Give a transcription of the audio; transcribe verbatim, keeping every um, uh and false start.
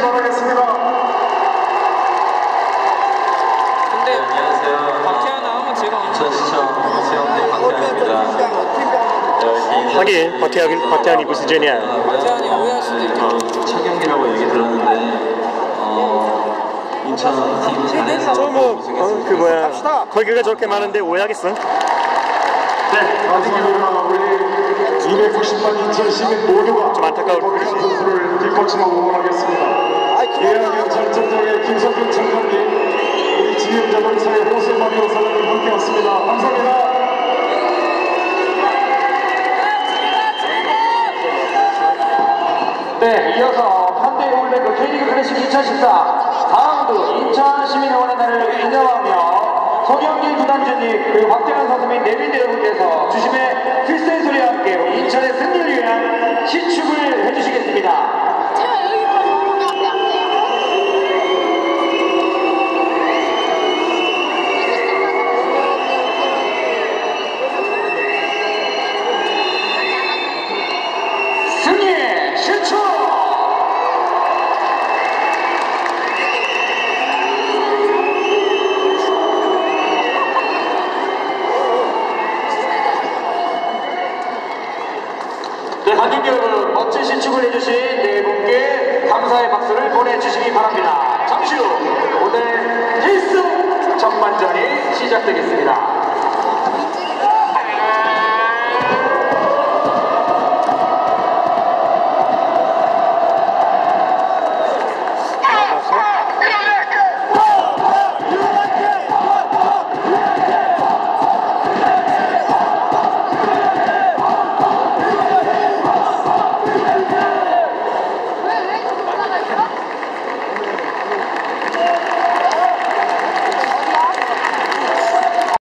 바라겠습니다. 근데 네, 안녕하세요. 박태환 나오면 제가 인천시청 수영팀 박태환입니다. 하긴 박태환, 박태환이 무슨 죄냐. 박태환이 오해할 수도 있겠다. 첫 경기라고 얘기 들었는데 어, 인천팀 잘해서 저뭐 어, 그 뭐야 거기가 저렇게 많은데 오해하겠어? 네, 마지막으로 우리 이백구십만 인천 시민 모두가 좀 안타까울 박태환 선수를 뒷받침하고 응원하겠습니다. 예약형 결정장의 김석균 장관님, 우리 지휘자동차의 호세마리오 사장님 함께 왔습니다. 감사합니다. 네, 이어서 현대올레그 K리그 클래식 이천십사 사 라운드 인천시민응원의 날을 기념하며 송영길 구단주님 그리고 박태환 선수 및 내빈 여러분께서 주심의 필승 소리와 함께 인천의 승리를 위한 시축을 해주시겠습니다. 승리의 시축! 네, 관객 여러분, 멋진 시축을 해주신 네 분께 감사의 박수를 보내주시기 바랍니다. 잠시 후 오늘 필승 전반전이 시작되겠습니다.